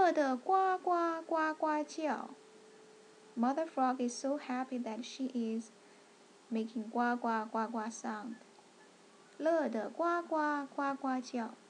乐得呱呱呱呱叫。Mother Frog is so happy that she is making 呱呱呱呱 sound. 乐得呱呱呱呱叫。